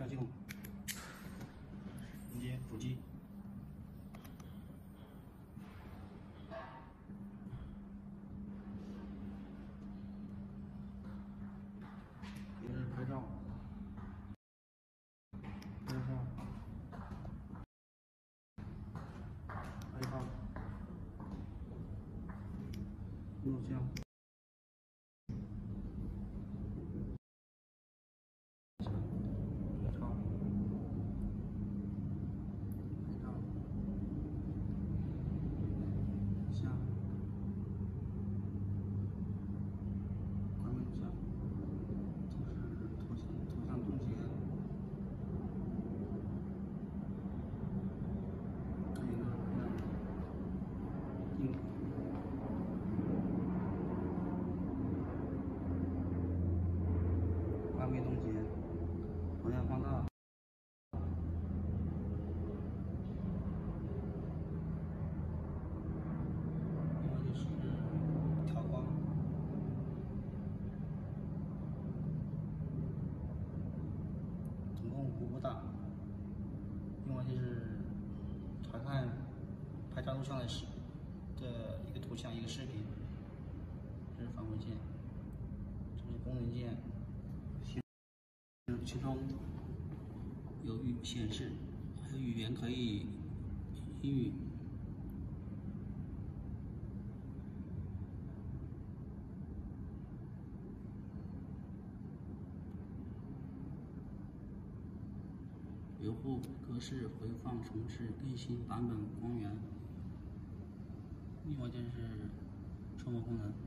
调系统，连接主机。这是拍照，拍照，录像。 关闭冻结，图像放大，另外就是调光，总共5步大。另外就是查看拍照录像的一个图像一个视频，这是返回键，这是功能键。 其中有显示，还有语言可以英语。维护格式回放重置更新版本光源。另外就是触摸功能。